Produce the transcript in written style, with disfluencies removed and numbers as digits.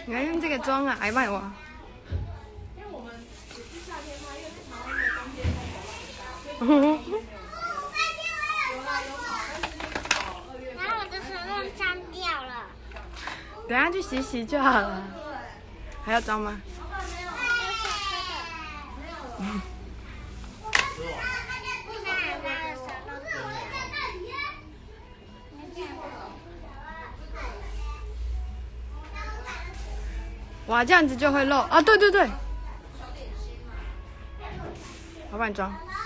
你还用这个装啊？还卖我？ 因为我们也是夏天拍，因为台湾的冬天太冷了。有啦有跑，但是就是跑2月份。 然后我的手弄脏掉了。 等下去洗洗就好了。还要装吗？哇，这样子就会漏啊！对对对，我帮你装。